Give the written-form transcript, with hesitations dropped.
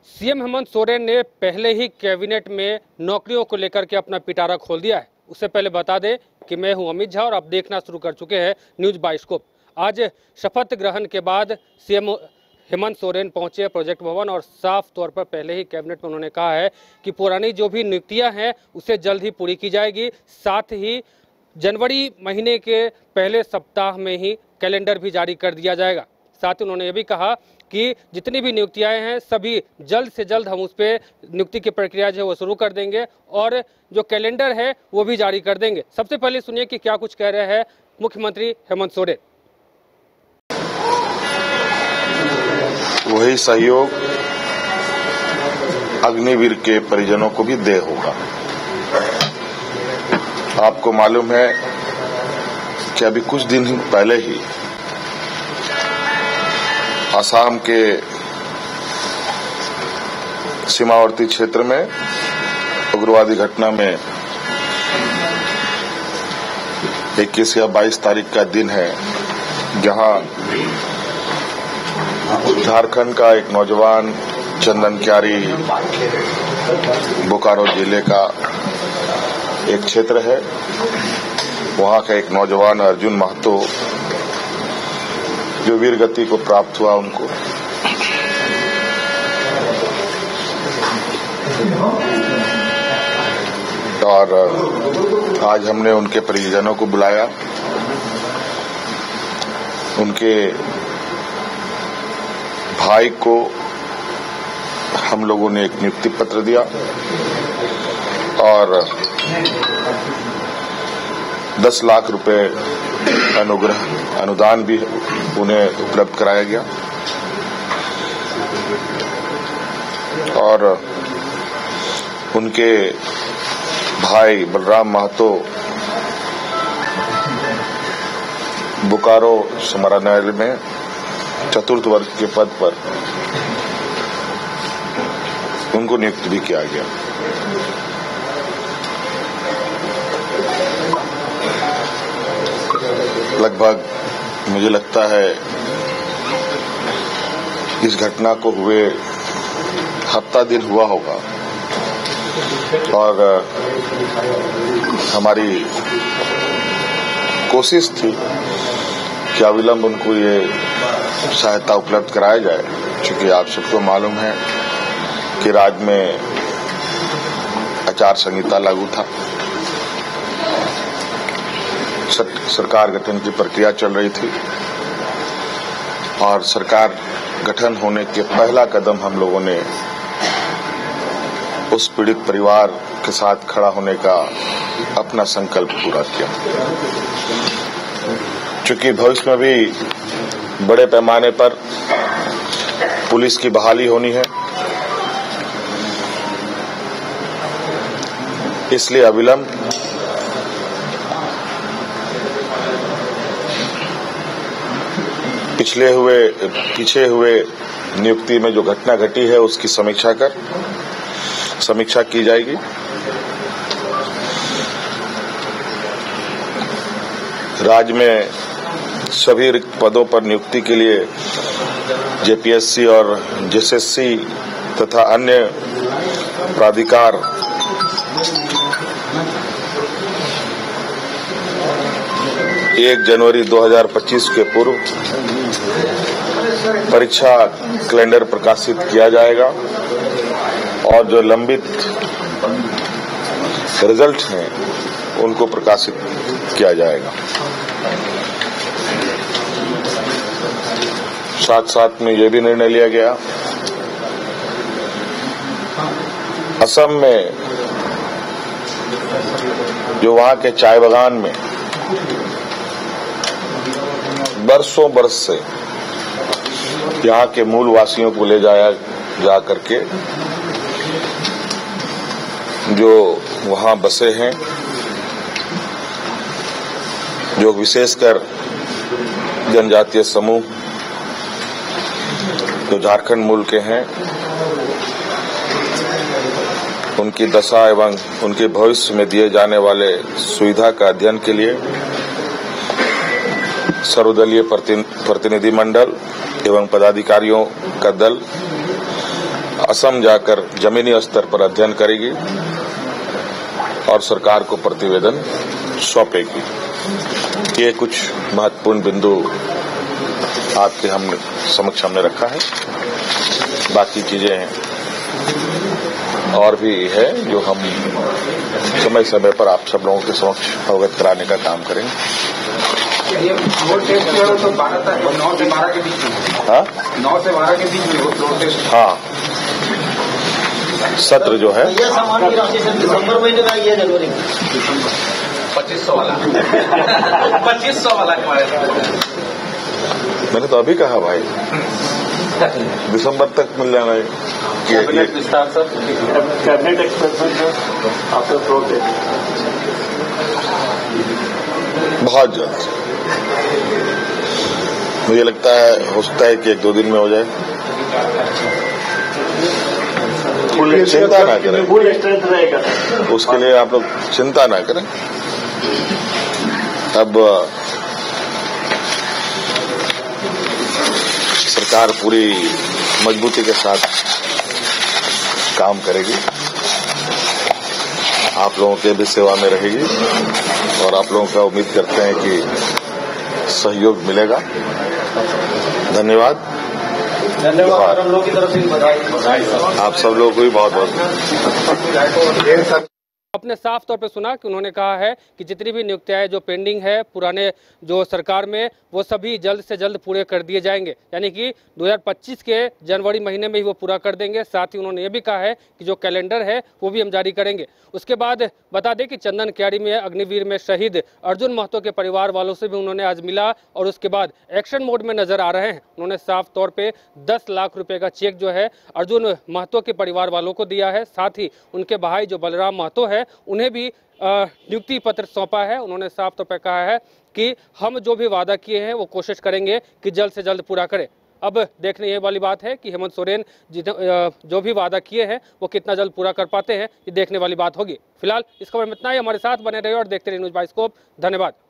CM Hemant Soren ने पहले ही cabinet में नौकरियों को लेकर के अपना पिटारा खोल दिया है। उससे पहले बता दें कि मैं हूं अमित झा और आप देखना शुरू कर चुके हैं न्यूज बाइस्कोप। आज शपथ ग्रहण के बाद सीएम हेमंत सोरेन पहुंचे प्रोजेक्ट भवन और साफ तौर पर पहले ही कैबिनेट में उन्होंने कहा है कि पुरानी जो भी नियुक्तियां हैं उसे जल्द ही पूरी की जाएगी। साथ ही जनवरी महीने के पहले सप्ताह में ही कैलेंडर भी जारी कर दिया जाएगा। साथ ही उन्होंने ये भी कहा कि जितनी भी नियुक्तियां हैं सभी जल्द से जल्द हम उस पर नियुक्ति की प्रक्रिया जो है वो शुरू कर देंगे और जो कैलेंडर है वो भी जारी कर देंगे। सबसे पहले सुनिए कि क्या कुछ कह रहे हैं मुख्यमंत्री हेमंत सोरेन। वही सहयोग अग्निवीर के परिजनों को भी देय होगा। आपको मालूम है कि अभी कुछ दिन पहले ही असम के सीमावर्ती क्षेत्र में उग्रवादी घटना में 21 या 22 तारीख का दिन है, जहां झारखंड का एक नौजवान चंदन क्यारी बोकारो जिले का एक क्षेत्र है, वहां का एक नौजवान अर्जुन महतो जो वीर गति को प्राप्त हुआ उनको और आज हमने उनके परिजनों को बुलाया। उनके भाई को हम लोगों ने एक नियुक्ति पत्र दिया और 10 लाख रुपए अनुदान भी उन्हें उपलब्ध कराया गया और उनके भाई बलराम महतो बोकारो समाहरणालय में चतुर्थ वर्ग के पद पर उनको नियुक्त भी किया गया। लगभग मुझे लगता है इस घटना को हुए हफ्ता दिन हुआ होगा और हमारी कोशिश थी कि अविलंब उनको ये सहायता उपलब्ध कराया जाए, क्योंकि आप सबको मालूम है कि राज्य में आचार संहिता लागू था, सरकार गठन की प्रक्रिया चल रही थी और सरकार गठन होने के पहला कदम हम लोगों ने उस पीड़ित परिवार के साथ खड़ा होने का अपना संकल्प पूरा किया। चूंकि भविष्य में भी बड़े पैमाने पर पुलिस की बहाली होनी है, इसलिए अविलंब पीछे हुए नियुक्ति में जो घटना घटी है उसकी समीक्षा की जाएगी। राज्य में सभी रिक्त पदों पर नियुक्ति के लिए जेपीएससी और जेएसएससी तथा अन्य प्राधिकार 1 जनवरी 2025 के पूर्व परीक्षा कैलेंडर प्रकाशित किया जाएगा और जो लंबित रिजल्ट हैं उनको प्रकाशित किया जाएगा। साथ साथ में ये भी निर्णय लिया गया, असम में जो वहां के चाय बागान में बरसों बरस से यहाँ के मूल वासियों को ले जाया जा करके जो वहां बसे हैं, जो विशेषकर जनजातीय समूह जो झारखंड मूल के हैं, उनकी दशा एवं उनके भविष्य में दिए जाने वाले सुविधा का अध्ययन के लिए सर्वदलीय प्रतिनिधि मंडल एवं पदाधिकारियों का दल असम जाकर जमीनी स्तर पर अध्ययन करेगी और सरकार को प्रतिवेदन सौंपेगी। ये कुछ महत्वपूर्ण बिंदु आपके समक्ष हमने रखा है। बाकी चीजें और भी है जो हम समय समय पर आप सब लोगों के समक्ष अवगत कराने का काम करेंगे। ये रोड टेस्ट जो है तो 9 से 12 के बीच में। हाँ, 9 से 12 के बीच में रोड टेस्ट। हाँ, सत्र जो है यह सामान्य राशि दिसंबर महीने में ये जनवरी में 2500 वाला 2500 वाला मैंने तो अभी कहा भाई दिसंबर तक मिल जाना है। कैबिनेट विस्तार sir, cabinet expansion after protest बहुत जल्द मुझे लगता है, हो सकता है कि 1-2 दिन में हो जाए। चिंता ना करें, फुल स्ट्रेंथ रहेगा। उसके लिए आप लोग चिंता ना करें। अब सरकार पूरी मजबूती के साथ काम करेगी, आप लोगों के भी सेवा में रहेगी और आप लोगों का उम्मीद करते हैं कि सहयोग मिलेगा। धन्यवाद। धन्यवाद। हम लोग की तरफ से बधाई। आप सब लोगों को भी बहुत बहुत। आपने साफ तौर पे सुना कि उन्होंने कहा है कि जितनी भी नियुक्तियां जो पेंडिंग है पुराने जो सरकार में, वो सभी जल्द से जल्द पूरे कर दिए जाएंगे, यानी कि 2025 के जनवरी महीने में ही वो पूरा कर देंगे। साथ ही उन्होंने ये भी कहा है कि जो कैलेंडर है वो भी हम जारी करेंगे। उसके बाद बता दें कि चंदन क्यारी में अग्निवीर में शहीद अर्जुन महतो के परिवार वालों से भी उन्होंने आज मिला और उसके बाद एक्शन मोड में नजर आ रहे हैं। उन्होंने साफ तौर पे 10 लाख रुपए का चेक जो है अर्जुन महतो के परिवार वालों को दिया है। साथ ही उनके भाई जो बलराम महतो है उन्हें भी नियुक्ति पत्र सौंपा है। उन्होंने साफ तौर पर कहा है कि हम जो भी वादा किए हैं वो कोशिश करेंगे कि जल्द से जल्द पूरा करें। अब देखने ये वाली बात है कि हेमंत सोरेन जो भी वादा किए हैं वो कितना जल्द पूरा कर पाते हैं, ये देखने वाली बात होगी। फिलहाल इस खबर में इतना ही। हमारे साथ बने रहिए और देखते रहिए न्यूज़ बाइस्कोप। धन्यवाद।